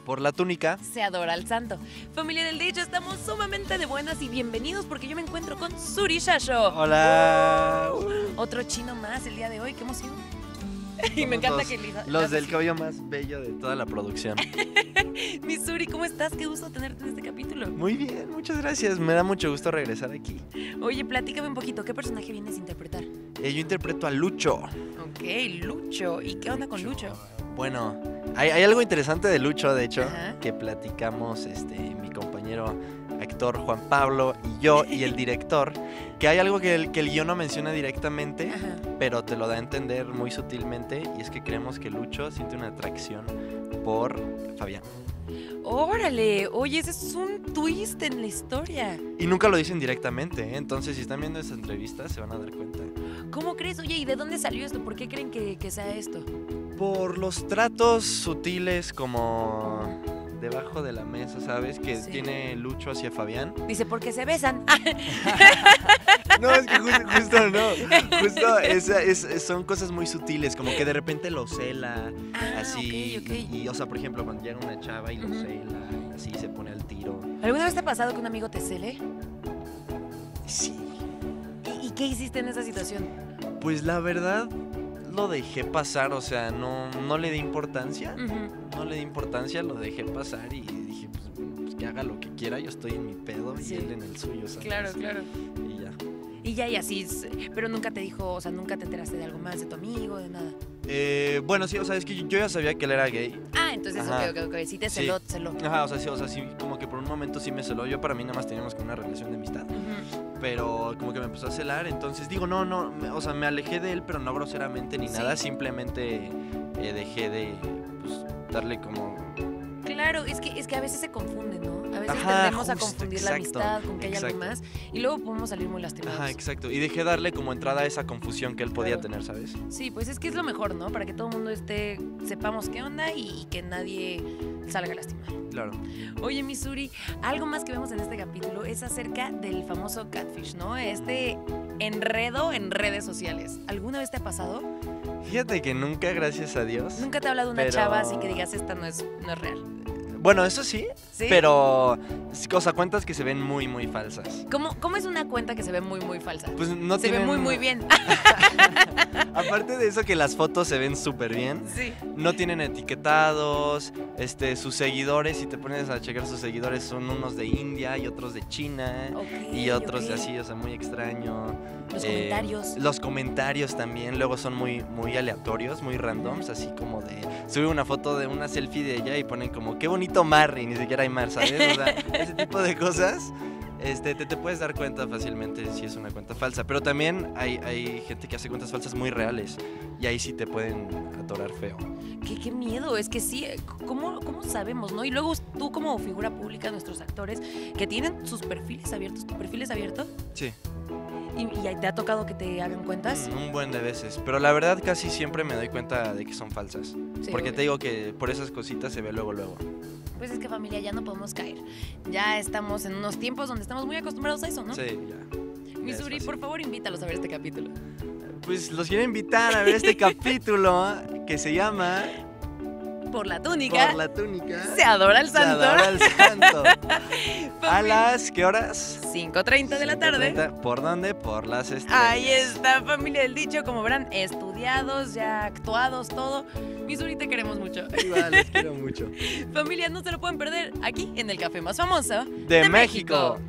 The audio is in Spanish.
por la túnica se adora al santo. Familia del dicho, estamos sumamente de buenas y bienvenidos porque yo me encuentro con Suri Shasho. Hola. Otro chino más el día de hoy, qué emoción. Y me encanta que los del cabello más bello de toda la producción. Mi Suri, ¿cómo estás? Qué gusto tenerte en este capítulo. Muy bien, muchas gracias. Me da mucho gusto regresar aquí. Oye, platícame un poquito, ¿qué personaje vienes a interpretar? Yo interpreto a Lucho. Ok, Lucho. ¿Y qué onda con Lucho? Bueno, hay algo interesante de Lucho, de hecho, Ajá. que platicamos mi compañero actor Juan Pablo y yo y el director, que hay algo que el guión no menciona directamente, Ajá. pero te lo da a entender muy sutilmente, y es que creemos que Lucho siente una atracción por Fabián. Órale, oye, ese es un twist en la historia. Y nunca lo dicen directamente, ¿eh? Entonces si están viendo esta entrevista se van a dar cuenta. ¿Cómo crees? Oye, ¿y de dónde salió esto? ¿Por qué creen que sea esto? Por los tratos sutiles como debajo de la mesa, ¿sabes? Que Sí. tiene Lucho hacia Fabián. Dice, porque se besan. No, es que justo no. Justo son cosas muy sutiles, como que de repente lo cela, así. Ok. Y, o sea, por ejemplo, cuando llega una chava y lo Ujú. cela, así se pone al tiro. ¿Alguna vez te ha pasado que un amigo te cele? Sí. ¿Y qué hiciste en esa situación? Pues la verdad lo dejé pasar, o sea, no le di importancia. No le di importancia, lo dejé pasar y dije, pues que haga lo que quiera, yo estoy en mi pedo Sí. y él en el suyo, ¿sabes? Claro. Y ya. Y ya, y así, pero nunca te dijo, o sea, nunca te enteraste de algo más, de tu amigo, de nada. Bueno, sí, o sea, es que yo ya sabía que él era gay. Ah, entonces, Ajá. ok, sí te Sí. celó, te celó. Ajá, o sea, sí, como que por un momento sí me celó. Yo para mí nada más teníamos como una relación de amistad. Ujú. Pero como que me empezó a celar, entonces digo, no, o sea, me alejé de él, pero no groseramente ni Sí. nada. Simplemente dejé de pues, darle como... Claro, es que a veces se confunde, ¿no? A veces Ajá, tendemos a justo, confundir la exacto, amistad con que hay algo exacto. más y luego podemos salir muy lastimados. Ajá, exacto. Y dejé darle como entrada a esa confusión que él podía Claro. tener, ¿sabes? Sí, pues es que es lo mejor, ¿no? Para que todo el mundo sepamos qué onda y que nadie salga lastimado. Claro. Oye, Missouri, algo más que vemos en este capítulo es acerca del famoso catfish, ¿no? Este enredo en redes sociales. ¿Alguna vez te ha pasado? Fíjate que nunca, gracias a Dios. ¿Nunca te ha hablado una Pero- chava así que digas, esta no es real? Bueno, eso sí, ¿Sí? pero, o sea, cuentas que se ven muy, muy falsas. ¿Cómo es una cuenta que se ve muy, muy falsa? Pues no se ve tienen... muy bien. Aparte de eso que las fotos se ven súper bien, Sí. no tienen etiquetados, sus seguidores, si te pones a checar sus seguidores, son unos de India y otros de China y otros de ok. así, o sea, muy extraño. Los comentarios. Los comentarios también luego son muy, muy aleatorios, muy randoms, así como de sube una foto de una selfie de ella y ponen como qué bonito mar y ni siquiera hay mar, ¿sabes? O sea, ese tipo de cosas. Te puedes dar cuenta fácilmente si es una cuenta falsa, pero también hay gente que hace cuentas falsas muy reales y ahí sí te pueden atorar feo. Qué miedo, es que sí, ¿cómo sabemos, no? Y luego tú como figura pública, nuestros actores, que tienen sus perfiles abiertos, ¿tu perfil es abierto? Sí, ¿Y te ha tocado que te hagan cuentas? un buen de veces, pero la verdad casi siempre me doy cuenta de que son falsas, Sí, porque obvio. te digo que por esas cositas se ve luego. Pues es que familia, ya no podemos caer. Ya estamos en unos tiempos donde estamos muy acostumbrados a eso, ¿no? Sí, ya. Missouri, es fácil. por favor, invítalos a ver este capítulo. Pues los quiero invitar a ver este capítulo que se llama Por la túnica, Por la túnica. se adora al Se santo. adora al santo. ¿A Familia, las qué horas? 5:30 de la tarde. 5:30. ¿Por dónde? Por las estrellas. Ahí está, familia del dicho, como verán, estudiados, ya actuados, todo. Missouri, te queremos mucho. Igual, les quiero mucho. Familia, no se lo pueden perder aquí en el café más famoso De México.